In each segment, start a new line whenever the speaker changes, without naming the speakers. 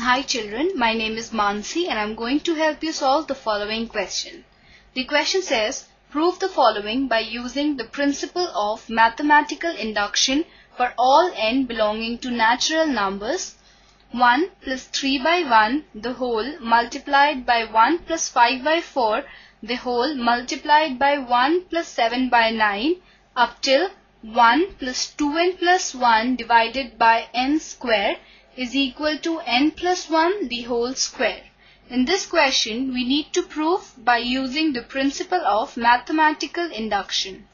Hi children, my name is Mansi and I am going to help you solve the following question. The question says, prove the following by using the principle of mathematical induction for all n belonging to natural numbers. 1 plus 3 by 1 the whole multiplied by 1 plus 5 by 4 the whole multiplied by 1 plus 7 by 9 up till 1 plus 2n plus 1 divided by n square is equal to n plus 1 the whole square. In this question, we need to prove by using the principle of mathematical induction.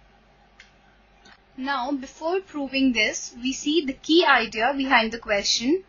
Now, before proving this, we see the key idea behind the question.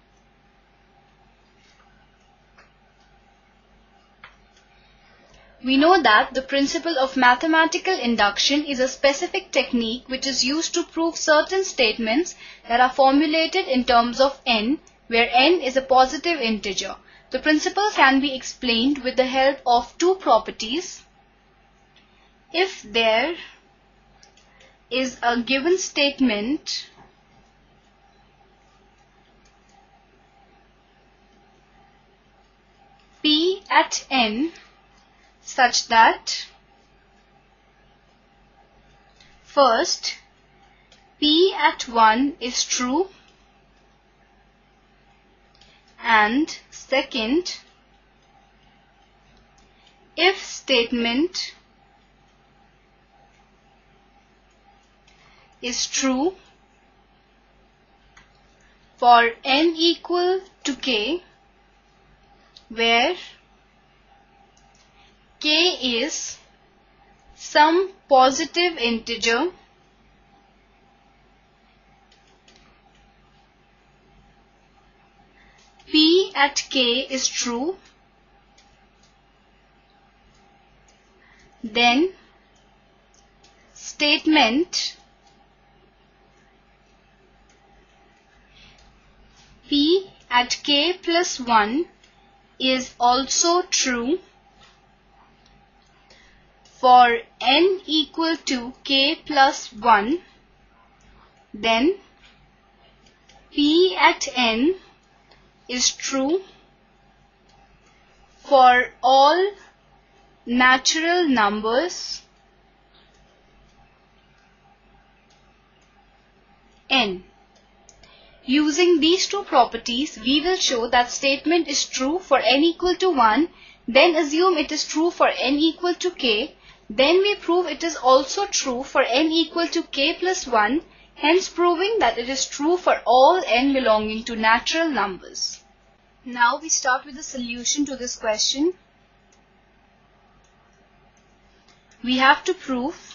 We know that the principle of mathematical induction is a specific technique which is used to prove certain statements that are formulated in terms of n, where n is a positive integer. The principle can be explained with the help of two properties. If there is a given statement P at n such that first P at 1 is true and second if statement is true for n equal to k, where k is some positive integer P at k is true, then statement P at k plus 1 is also true for n equal to k plus 1, then P at n is true for all natural numbers n. Using these two properties, we will show that statement is true for n equal to 1, then assume it is true for n equal to k, then we prove it is also true for n equal to k plus 1, hence proving that it is true for all n belonging to natural numbers. Now we start with the solution to this question. We have to prove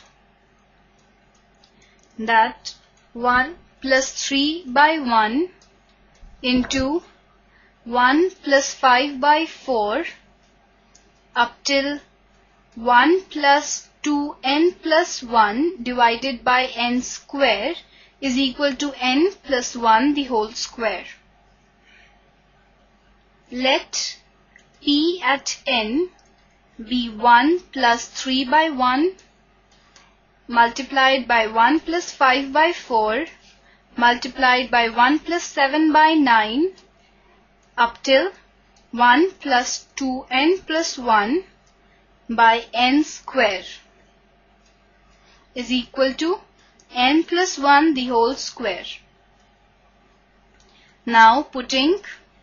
that 1 plus 3 by 1 into 1 plus 5 by 4 up till 1 plus 2n plus 1 divided by n square is equal to n plus 1 the whole square. Let P at n be 1 plus 3 by 1 multiplied by 1 plus 5 by 4 multiplied by 1 plus 7 by 9 up till 1 plus 2n plus 1 by n square is equal to n plus 1 the whole square. Now putting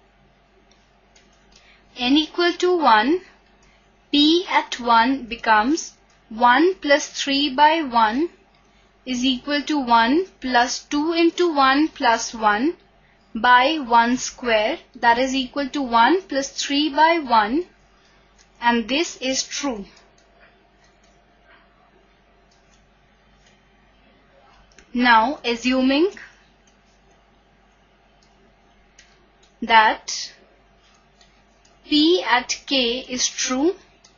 n equal to 1, P at 1 becomes 1 plus 3 by 1 is equal to 1 plus 2 into 1 plus 1 by 1 square, that is equal to 1 plus 3 by 1, and this is true. Now assuming that P at k is true,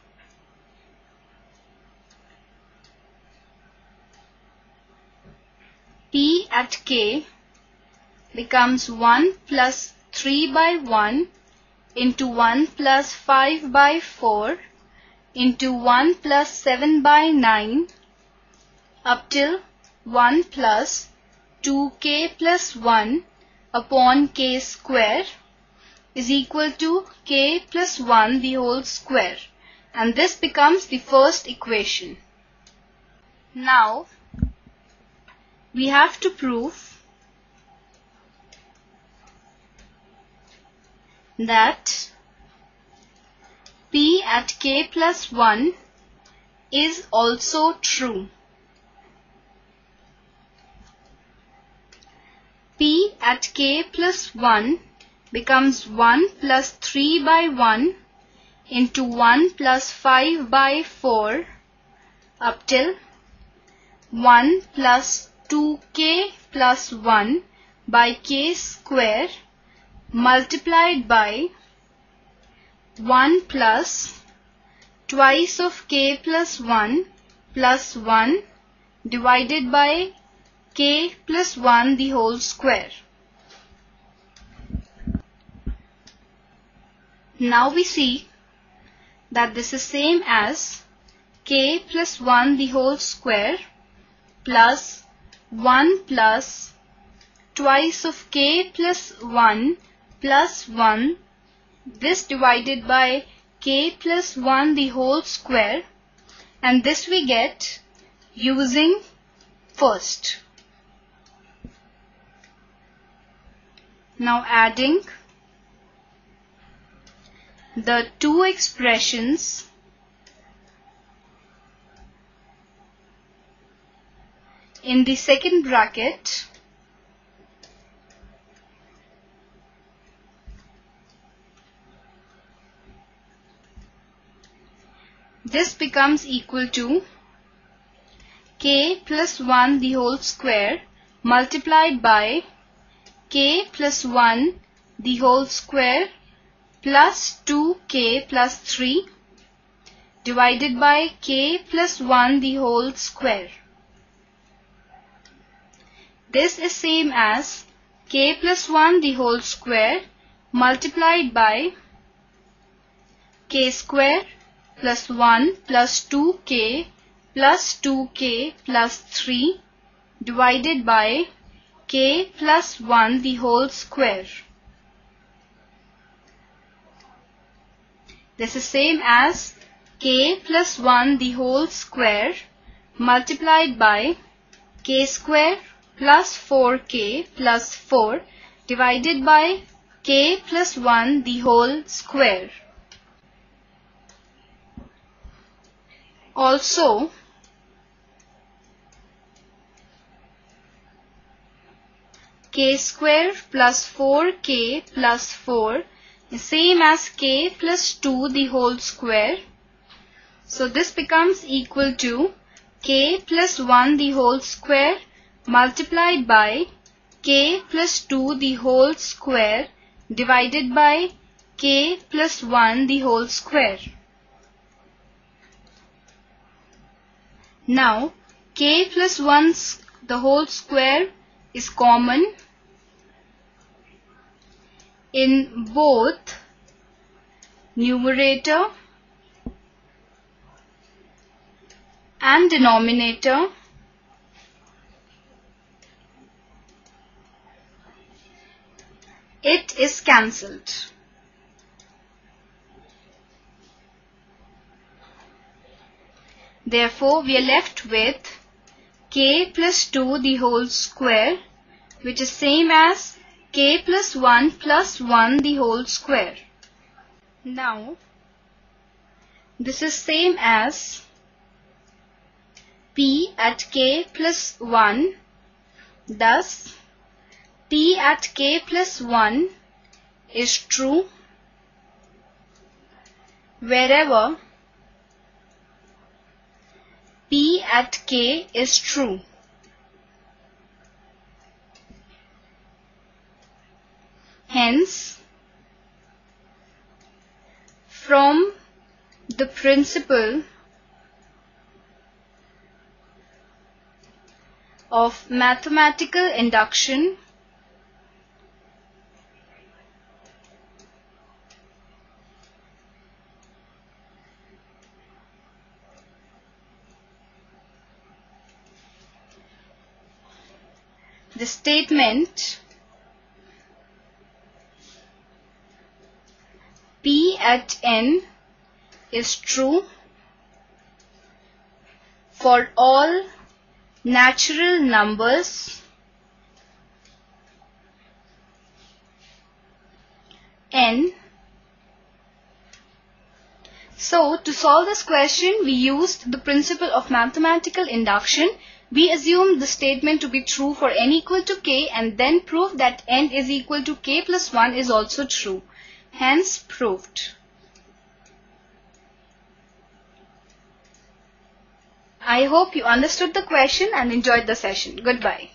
P at k becomes 1 plus 3 by 1 into 1 plus 5 by 4 into 1 plus 7 by 9 up till 1 plus 2k plus 1 upon k square is equal to k plus 1 the whole square, and this becomes the first equation. Now we have to prove that p at k plus 1 is also true. P at k plus 1 becomes 1 plus 3 by 1 into 1 plus 5 by 4 up till 1 plus 2k plus 1 by k square multiplied by 1 plus twice of k plus 1 plus 1 divided by k plus 1 the whole square. Now we see that this is same as k plus 1 the whole square plus 1 plus twice of k plus 1 plus 1, this divided by k plus 1 the whole square, and this we get using first. Now adding the two expressions in the second bracket, this becomes equal to k plus 1 the whole square multiplied by k plus 1 the whole square plus 2k plus 3 divided by k plus 1 the whole square. This is same as k plus 1 the whole square multiplied by k square plus 1 plus 2k plus 2k plus 3 divided by k plus 1 the whole square. This is same as k plus 1 the whole square multiplied by k square plus 4k plus 4 divided by k plus 1 the whole square. Also, k square plus 4k plus 4 is same as k plus 2 the whole square. So this becomes equal to k plus 1 the whole square multiplied by k plus 2 the whole square divided by k plus 1 the whole square. Now k plus 1 the whole square is common in both numerator and denominator. It is cancelled. Therefore, we are left with k plus 2 the whole square, which is same as k plus 1 the whole square. Now, this is same as p at k plus 1. Thus, p at k plus 1 is true wherever p at k is true. Hence, from the principle of mathematical induction, the statement at n is true for all natural numbers n. So, to solve this question, we used the principle of mathematical induction. We assumed the statement to be true for n equal to k and then proved that n is equal to k plus 1 is also true. Hence, proved. I hope you understood the question and enjoyed the session. Goodbye.